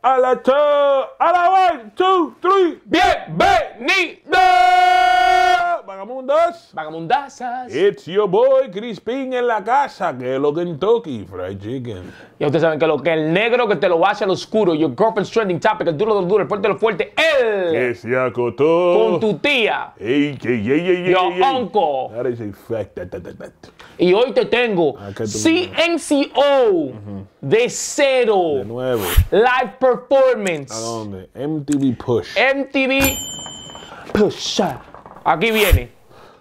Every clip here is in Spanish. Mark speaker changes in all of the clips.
Speaker 1: a la 2, a la 1, 2, 3.
Speaker 2: ¡Bienvenido!
Speaker 1: Vagamundos.
Speaker 2: Vagamundazas.
Speaker 1: It's your boy Crispin en la casa, que es lo Kentucky Fried Chicken.
Speaker 2: Ya ustedes saben que lo que el negro que te lo hace al oscuro, your girlfriend's trending topic, el duro de los duros, el fuerte de los fuertes, él.
Speaker 1: Que se acotó.
Speaker 2: Con tu tía.
Speaker 1: Ey,
Speaker 2: Your uncle.
Speaker 1: That is a fact.
Speaker 2: Y hoy te tengo
Speaker 1: ¿Qué tú
Speaker 2: CNCO de cero.
Speaker 1: De nuevo.
Speaker 2: Live performance.
Speaker 1: ¿A dónde? MTV Push.
Speaker 2: MTV Push. Aquí viene.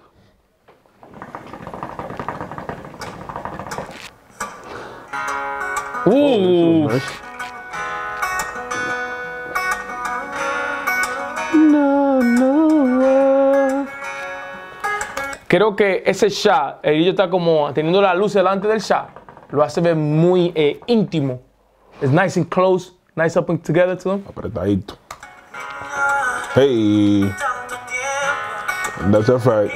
Speaker 2: Creo que ese shot, el grillo está como teniendo la luz delante del shot, lo hace ver muy íntimo. It's nice and close, nice up and together to him.
Speaker 1: Apretadito. Hey. That's a fact.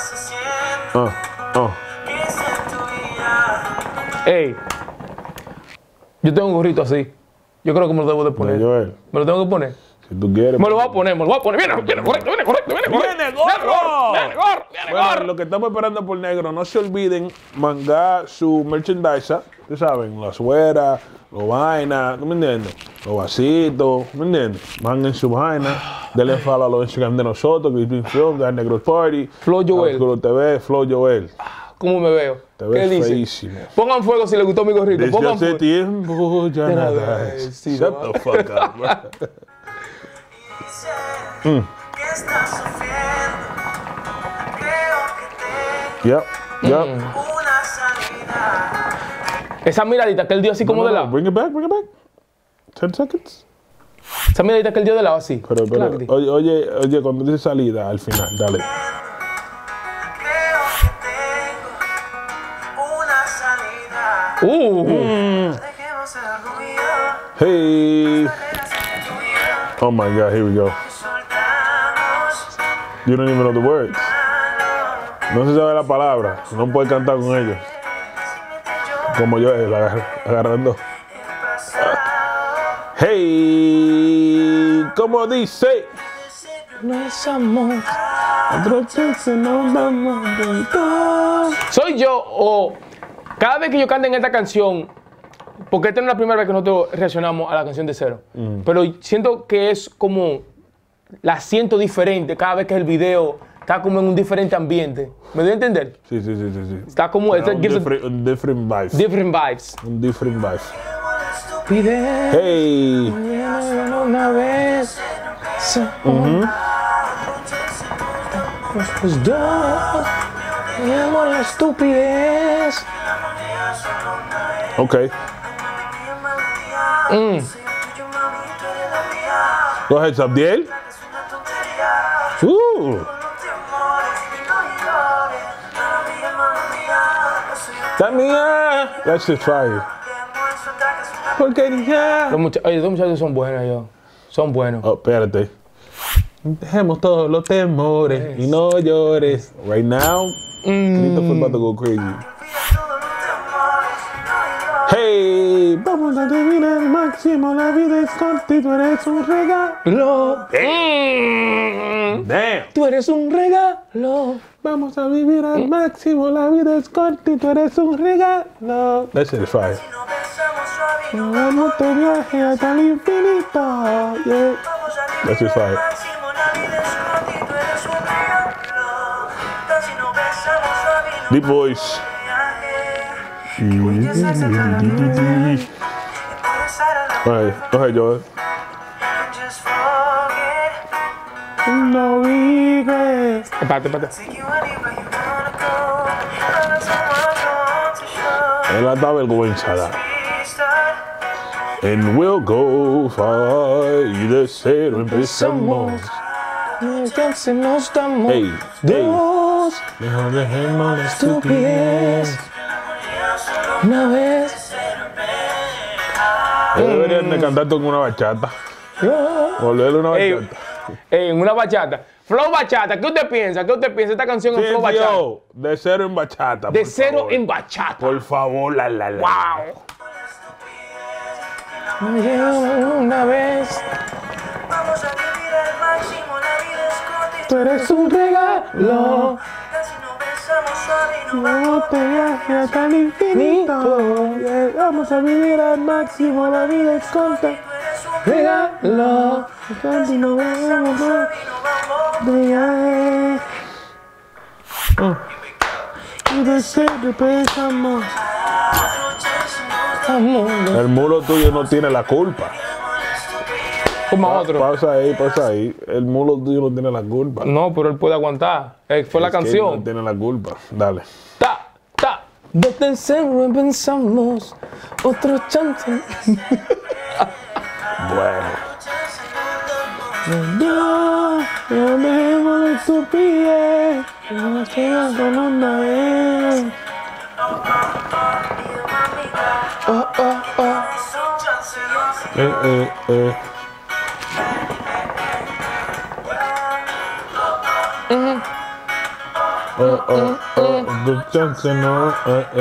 Speaker 2: Hey, yo tengo un gorrito así. Yo creo que me lo debo de poner.
Speaker 1: De Joel.
Speaker 2: ¿Me lo tengo que poner?
Speaker 1: Si tú quieres.
Speaker 2: Me lo voy a poner, me lo voy a poner. Viene correcto.
Speaker 1: ¡Viene gorro!
Speaker 2: Viene
Speaker 1: Bueno,
Speaker 2: gorro.
Speaker 1: lo que estamos esperando por negro, no se olviden mangar su merchandise, tú saben, las sueras, los vainas, ¿tú me entiendes? Los vasitos, ¿me entiendes? Manguen su vaina, denle follow a los Instagram de nosotros, Crispin Film, de Negros Party,
Speaker 2: Flow Joel.
Speaker 1: Oscuro TV, Flow Joel.
Speaker 2: ¿Cómo me veo?
Speaker 1: Te
Speaker 2: ¿Qué
Speaker 1: ves
Speaker 2: dice?
Speaker 1: feísimo.
Speaker 2: Pongan fuego si les gustó mi gorrito.
Speaker 1: Desde
Speaker 2: Pongan
Speaker 1: hace
Speaker 2: fuego.
Speaker 1: tiempo ya nada
Speaker 2: vez,
Speaker 1: es.
Speaker 2: sí,
Speaker 1: Shut
Speaker 2: ¿no?
Speaker 1: the fuck up, bro. Yep.
Speaker 2: Esa miradita que él dio así como de lado.
Speaker 1: Bring it back. 10 seconds.
Speaker 2: Esa miradita que él dio de lado así.
Speaker 1: Pero,
Speaker 2: Claro que sí.
Speaker 1: oye, cuando dice salida, al final, dale. Hey. Oh my God, here we go. You don't even know the words. No se sabe la palabra, no puede cantar con ellos. Como yo, agarrando. Hey, como dice.
Speaker 2: No es amor. Soy yo o cada vez que yo cante en esta canción, porque esta no es la primera vez que nosotros reaccionamos a la canción de Cero, pero siento que es como la siento diferente cada vez que el video está como en un diferente ambiente. ¿Me doy a entender?
Speaker 1: Sí.
Speaker 2: Está como
Speaker 1: Un different vibes.
Speaker 2: different vibes.
Speaker 1: Un different vibes.
Speaker 2: Pide
Speaker 1: Hey.
Speaker 2: una vez. Los dos. Mi amor, la estupidez.
Speaker 1: Okay. Go ahead, Sabdiel. Tamia. That's just fire. Porquería.
Speaker 2: Los muchachos son buenos, yo. Son buenos.
Speaker 1: Oh, espérate. Dejemos todos los temores y no llores. Right now, Christopher about to go crazy. Hey, vamos a vivir al máximo. La vida es corta y tú eres un regalo. Damn.
Speaker 2: Tú eres un regalo.
Speaker 1: Vamos a vivir al máximo. La vida es corta y tú eres un regalo. That shit is fire. Vamos a viaje hasta el infinito. Yeah. That shit is fire. Deep voice. Go ahead, Joel. No regrets.
Speaker 2: Espérate.
Speaker 1: Él da vergüenza. And we'll go far y de cero empezamos.
Speaker 2: Nos damos
Speaker 1: Hey,
Speaker 2: dos.
Speaker 1: Mejor dejemos la
Speaker 2: Estupidez. Una vez.
Speaker 1: Deberían de cantar con una bachata. Volverle una bachata.
Speaker 2: En una bachata. Flow bachata. ¿Qué usted piensa? Esta canción es flow bachata.
Speaker 1: Tío, de cero en bachata.
Speaker 2: De
Speaker 1: por
Speaker 2: cero
Speaker 1: favor.
Speaker 2: en bachata.
Speaker 1: Por favor, la.
Speaker 2: Wow. Una vez.
Speaker 3: Vamos a vivir al máximo, la vida es corta y
Speaker 2: Tú eres un regalo.
Speaker 3: casi nos besamos suave y nos
Speaker 2: Una
Speaker 3: vamos.
Speaker 2: botella hasta el infinito. Vamos a vivir al máximo, la vida es corta.
Speaker 3: Tú eres un
Speaker 2: Regalo. Casi nos
Speaker 3: besamos
Speaker 2: vamos.
Speaker 3: suave y nos vamos.
Speaker 2: Y de ser pensamos.
Speaker 1: El mulo tuyo no tiene la culpa.
Speaker 2: Como otro.
Speaker 1: Pausa ahí. El mulo tuyo no tiene la culpa.
Speaker 2: No, pero él puede aguantar. Fue la
Speaker 1: Es que él
Speaker 2: canción.
Speaker 1: no tiene la culpa. Dale.
Speaker 2: Ta, ta. De tercero pensamos. Otro chance.
Speaker 1: Bueno.
Speaker 2: Yo me de tu pie. No estoy con una vez. Oh, oh, oh.
Speaker 1: The chance no.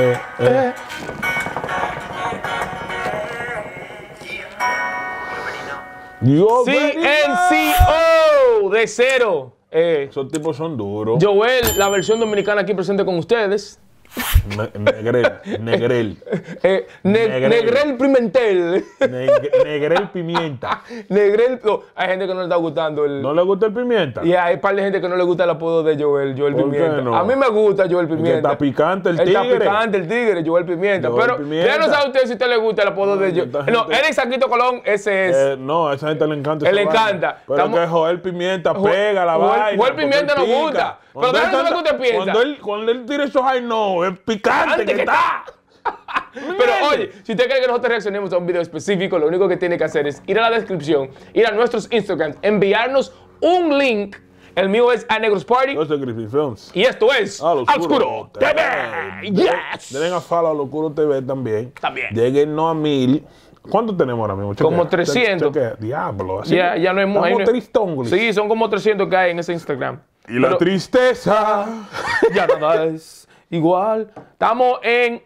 Speaker 1: You already know.
Speaker 2: CNCO de cero.
Speaker 1: Esos tipos son duros.
Speaker 2: Joel, la versión dominicana aquí presente con ustedes.
Speaker 1: Negrel.
Speaker 2: Negrel
Speaker 1: Negrel.
Speaker 2: Pimentel.
Speaker 1: Negrel pimienta.
Speaker 2: Negrel. No, hay gente que no le está gustando el.
Speaker 1: ¿No le gusta el pimienta?
Speaker 2: Y hay un par de gente que no le gusta el apodo de Joel
Speaker 1: ¿Por
Speaker 2: Pimienta.
Speaker 1: qué no?
Speaker 2: A mí me gusta Joel Pimienta.
Speaker 1: está picante el
Speaker 2: Está
Speaker 1: tigre.
Speaker 2: picante el tigre, Joel Pimienta.
Speaker 1: Joel
Speaker 2: Pero
Speaker 1: Pimienta.
Speaker 2: ya no sabe usted si a usted le gusta el apodo de Joel.
Speaker 1: esta
Speaker 2: No,
Speaker 1: gente-
Speaker 2: Eric Saquito Colón, ese es.
Speaker 1: No, a esa gente le encanta.
Speaker 2: Le
Speaker 1: esa vaina.
Speaker 2: encanta.
Speaker 1: Pero
Speaker 2: Estamos-
Speaker 1: es que Joel Pimienta pega la vaina.
Speaker 2: Joel Pimienta
Speaker 1: porque
Speaker 2: nos
Speaker 1: él
Speaker 2: gusta.
Speaker 1: pica.
Speaker 2: Pero
Speaker 1: Cuando él
Speaker 2: déjame ver
Speaker 1: canta-
Speaker 2: qué usted piensa.
Speaker 1: Cuando él tira esos ay no, es picante
Speaker 2: Antes
Speaker 1: que
Speaker 2: que
Speaker 1: está.
Speaker 2: Pero oye, si usted quiere que nosotros reaccionemos a un video específico, lo único que tiene que hacer es ir a la descripción, ir a nuestros Instagrams, enviarnos un link. El mío es a Negros Party.
Speaker 1: Yo soy Griffin Films.
Speaker 2: Y esto es
Speaker 1: A lo
Speaker 2: Al Oscuro TV. Yes.
Speaker 1: Denle a follow a Lo Oscuro TV también.
Speaker 2: También.
Speaker 1: Lleguennos a 1000. ¿Cuánto tenemos ahora mismo?
Speaker 2: Como
Speaker 1: Chequea,
Speaker 2: 300.
Speaker 1: chequea. Diablo. Así
Speaker 2: Ya,
Speaker 1: que
Speaker 2: ya no hay
Speaker 1: estamos
Speaker 2: ahí no hay-
Speaker 1: tristongulis.
Speaker 2: Sí, son como 300 que hay en ese Instagram.
Speaker 1: Y la
Speaker 2: Pero
Speaker 1: tristeza.
Speaker 2: ya nada es igual. Estamos en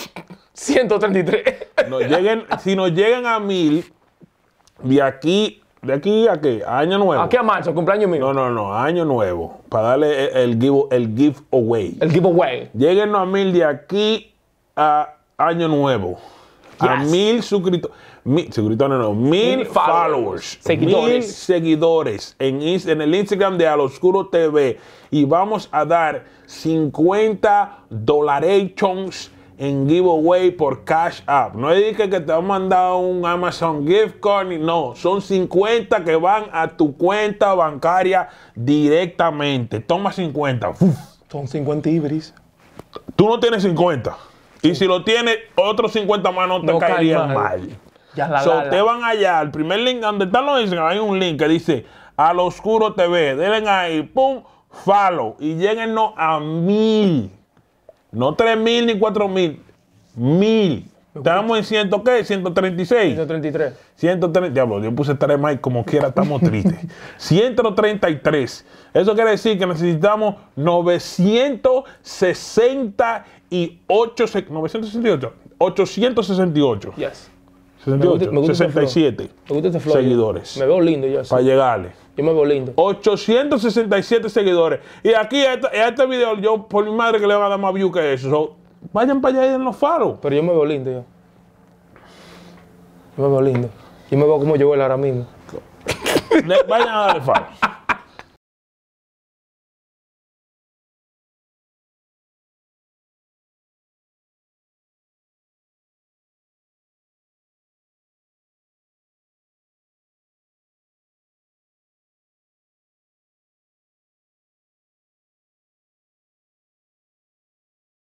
Speaker 2: 133.
Speaker 1: Si nos llegan a 1000, de aquí a qué? A año nuevo.
Speaker 2: Aquí a marzo, cumpleaños mío.
Speaker 1: No, a año nuevo. Para darle el giveaway.
Speaker 2: El giveaway.
Speaker 1: Lléguenos a 1000 de aquí a año nuevo. A
Speaker 2: Yes.
Speaker 1: 1000 suscriptores. Suscriptores no, 1000 followers.
Speaker 2: Seguidores.
Speaker 1: 1000 seguidores en el Instagram de Al Oscuro TV. Y vamos a dar $50 en giveaway por Cash App. No es que te han mandado un Amazon gift card, no. Son 50 que van a tu cuenta bancaria directamente. Toma 50. Uf.
Speaker 2: Son 50 ibris.
Speaker 1: Tú no tienes 50. Y si lo tienes, otros 50 más no te
Speaker 2: No cae
Speaker 1: caerían
Speaker 2: mal.
Speaker 1: mal.
Speaker 2: Ya la
Speaker 1: So,
Speaker 2: la,
Speaker 1: ustedes van allá, al primer link donde están los Instagram, hay un link que dice Al Oscuro TV. Denle ahí, pum, follow. Y lléguennos a 1000. No 3000 ni 4000. 1000. Estamos en 100, ¿qué? 136.
Speaker 2: 133.
Speaker 1: 130, diablo, yo puse 3 más y como quiera estamos tristes. 133. Eso quiere decir que necesitamos 868.
Speaker 2: Yes.
Speaker 1: 68,
Speaker 2: me gusta ese flow.
Speaker 1: 67
Speaker 2: Me gusta este flow.
Speaker 1: seguidores.
Speaker 2: Me veo lindo yo así.
Speaker 1: Para llegarle.
Speaker 2: Yo me veo lindo.
Speaker 1: 867 seguidores. Y aquí a este video, yo por mi madre que le van a dar más views que eso. So, vayan para allá y den los faros.
Speaker 2: Pero yo me veo lindo yo. Yo me veo lindo. Yo me veo como Joel ahora mismo.
Speaker 1: Vayan a darle faro.